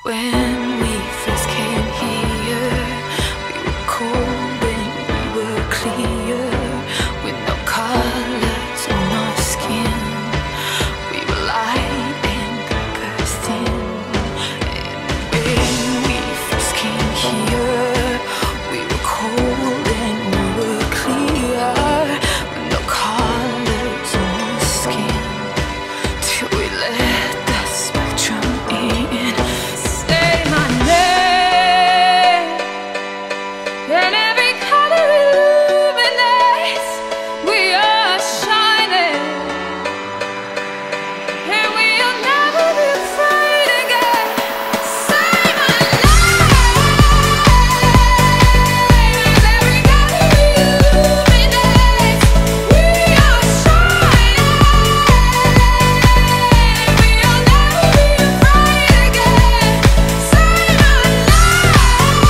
When we first came here, we were cold and we were clear, with no colors on our skin. We were light and paper thin. And when we first came here, we were cold and we were clear, with no colors on our skin, till we let the spectrum in. And every color illuminates. We are shining, and we'll never be afraid again. Say my name. Every color illuminates. We are shining, we'll never be afraid again. Say my name.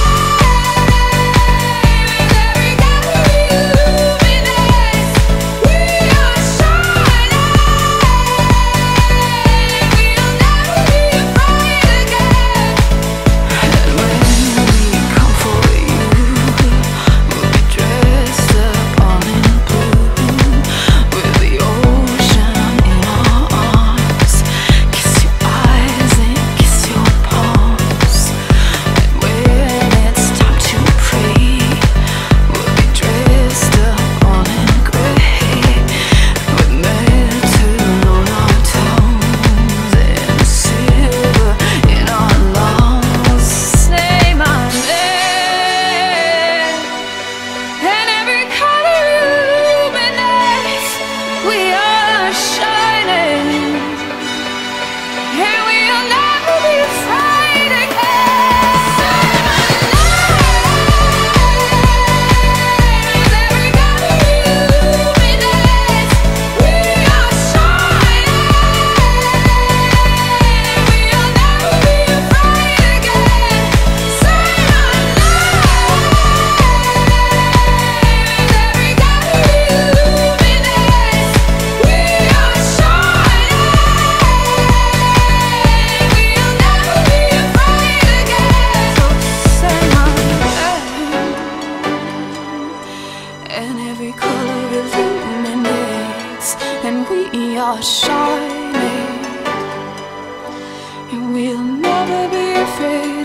And every color illuminates, and we are shining, and we'll never be afraid.